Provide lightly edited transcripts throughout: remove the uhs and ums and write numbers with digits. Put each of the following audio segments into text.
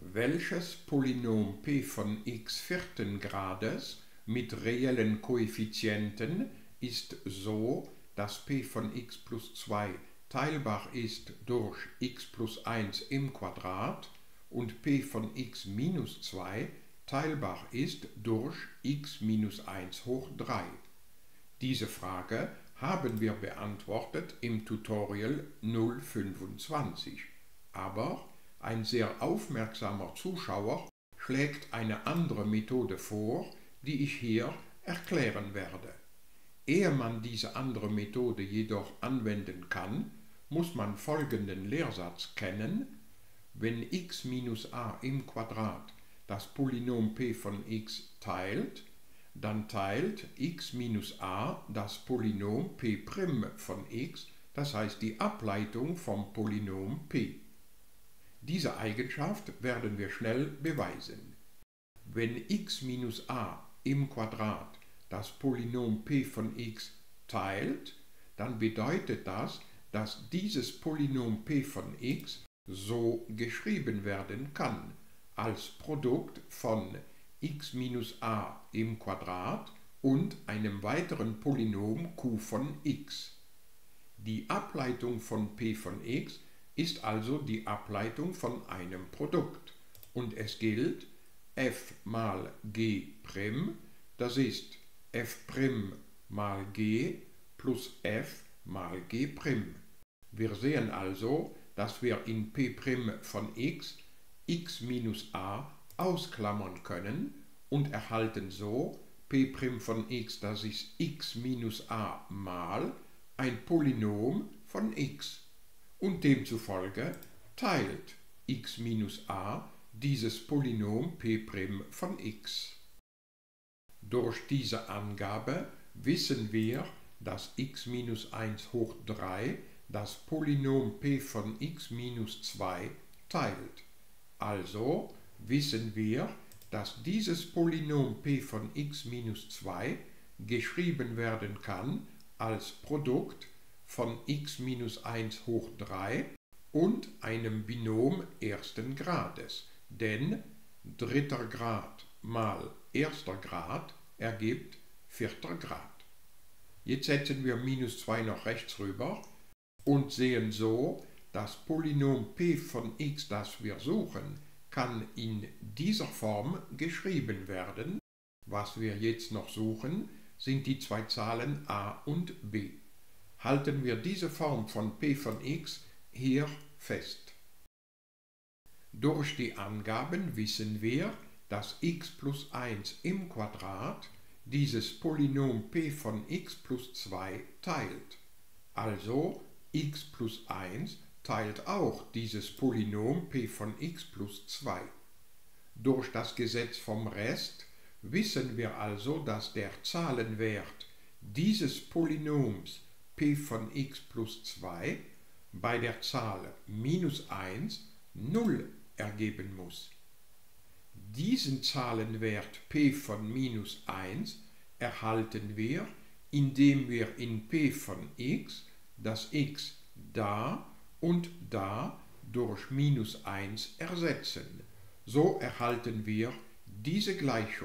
Welches Polynom p von x vierten Grades mit reellen Koeffizienten ist so, dass p von x plus 2 teilbar ist durch x plus 1 im Quadrat und p von x minus 2 teilbar ist durch x minus 1 hoch 3? Diese Frage haben wir beantwortet im Tutorial 025, aber ein sehr aufmerksamer Zuschauer schlägt eine andere Methode vor, die ich hier erklären werde. Ehe man diese andere Methode jedoch anwenden kann, muss man folgenden Lehrsatz kennen: Wenn x minus a im Quadrat das Polynom p von x teilt, dann teilt x minus a das Polynom p' von x, das heißt die Ableitung vom Polynom p. Diese Eigenschaft werden wir schnell beweisen. Wenn x minus a im Quadrat das Polynom p von x teilt, dann bedeutet das, dass dieses Polynom p von x so geschrieben werden kann, als Produkt von x minus a im Quadrat und einem weiteren Polynom q von x. Die Ableitung von p von x ist also die Ableitung von einem Produkt und es gilt f mal g', das ist f' mal g plus f mal g'. Wir sehen also, dass wir in p' von x minus a ausklammern können und erhalten so p' von x, das ist x minus a mal ein Polynom von x. Und demzufolge teilt x minus a dieses Polynom p' von x. Durch diese Angabe wissen wir, dass x minus 1 hoch 3 das Polynom p von x minus 2 teilt. Also wissen wir, dass dieses Polynom p von x minus 2 geschrieben werden kann als Produkt von x minus 1 hoch 3 und einem Binom ersten Grades, denn dritter Grad mal erster Grad ergibt vierter Grad. Jetzt setzen wir minus 2 noch rechts rüber und sehen so, das Polynom p von x, das wir suchen, kann in dieser Form geschrieben werden. Was wir jetzt noch suchen, sind die zwei Zahlen a und b. Halten wir diese Form von p von x hier fest. Durch die Angaben wissen wir, dass x plus 1 im Quadrat dieses Polynom p von x plus 2 teilt. Also x plus 1 teilt auch dieses Polynom p von x plus 2. Durch das Gesetz vom Rest wissen wir also, dass der Zahlenwert dieses Polynoms p von x plus 2 bei der Zahl minus 1 0 ergeben muss. Diesen Zahlenwert p von minus 1 erhalten wir, indem wir in p von x das x da und da durch minus 1 ersetzen. So erhalten wir diese Gleichung.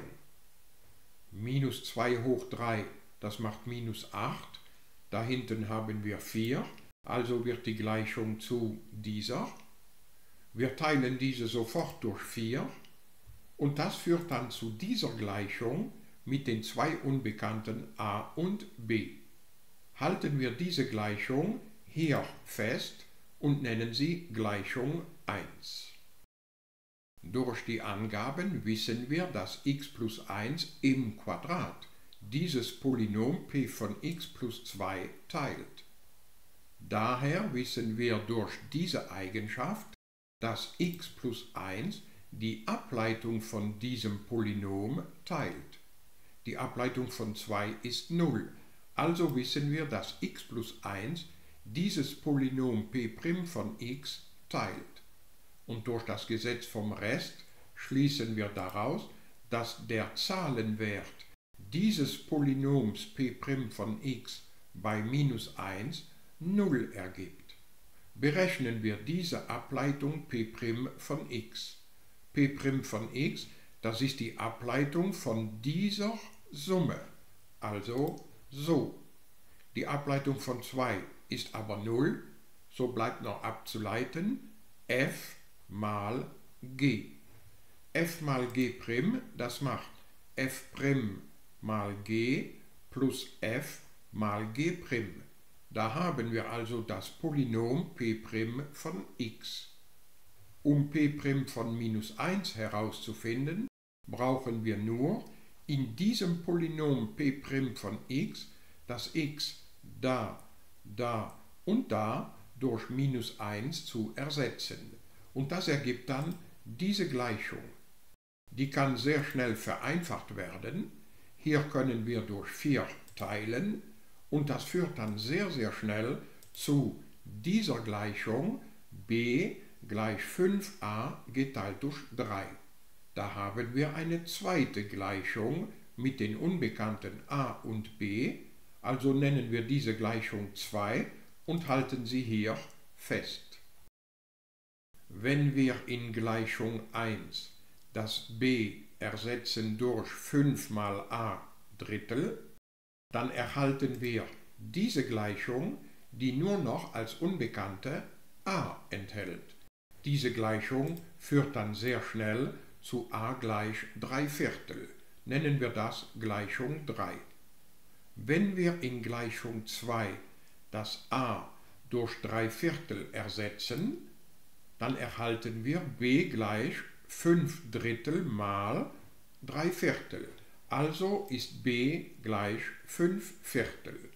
Minus 2 hoch 3, das macht minus 8. Da hinten haben wir 4, also wird die Gleichung zu dieser. Wir teilen diese sofort durch 4 und das führt dann zu dieser Gleichung mit den zwei Unbekannten a und b. Halten wir diese Gleichung hier fest und nennen sie Gleichung 1. Durch die Angaben wissen wir, dass x plus 1 im Quadrat dieses Polynom p von x plus 2 teilt. Daher wissen wir durch diese Eigenschaft, dass x plus 1 die Ableitung von diesem Polynom teilt. Die Ableitung von 2 ist 0, also wissen wir, dass x plus 1 dieses Polynom p' von x teilt. Und durch das Gesetz vom Rest schließen wir daraus, dass der Zahlenwert dieses Polynoms p' von x bei minus 1 0 ergibt. Berechnen wir diese Ableitung p' von x. P' von x, das ist die Ableitung von dieser Summe. Also so. Die Ableitung von 2 ist aber 0, so bleibt noch abzuleiten f mal g. F mal g', das macht f' mal g plus f mal g'. Da haben wir also das Polynom P' von x. Um P' von minus 1 herauszufinden, brauchen wir nur in diesem Polynom P' von x das x da, da und da durch minus 1 zu ersetzen. Und das ergibt dann diese Gleichung. Die kann sehr schnell vereinfacht werden. Hier können wir durch 4 teilen und das führt dann sehr, sehr schnell zu dieser Gleichung b gleich 5a geteilt durch 3. Da haben wir eine zweite Gleichung mit den Unbekannten a und b, also nennen wir diese Gleichung 2 und halten sie hier fest. Wenn wir in Gleichung 1 das b ersetzen durch 5 mal a Drittel, dann erhalten wir diese Gleichung, die nur noch als Unbekannte a enthält. Diese Gleichung führt dann sehr schnell zu a gleich 3/4. Nennen wir das Gleichung 3. Wenn wir in Gleichung 2 das a durch 3/4 ersetzen, dann erhalten wir b gleich 5/3 mal 3/4. Also ist b gleich 5/4.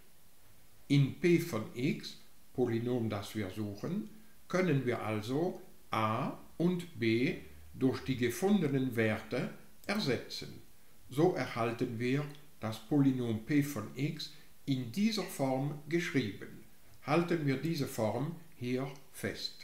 In P von x, Polynom, das wir suchen, können wir also a und b durch die gefundenen Werte ersetzen. So erhalten wir das Polynom P von x in dieser Form geschrieben. Halten wir diese Form hier fest.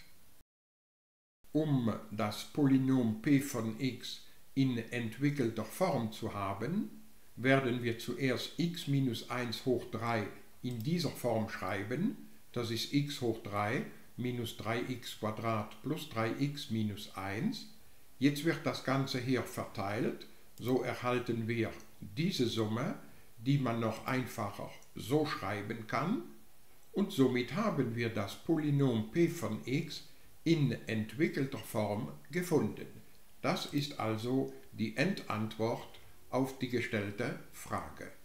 Um das Polynom P von x in entwickelter Form zu haben, werden wir zuerst x minus 1 hoch 3 in dieser Form schreiben. Das ist x hoch 3 minus 3x² plus 3x minus 1. Jetzt wird das Ganze hier verteilt, so erhalten wir diese Summe, die man noch einfacher so schreiben kann. Und somit haben wir das Polynom P von x in entwickelter Form gefunden. Das ist also die Endantwort auf die gestellte Frage.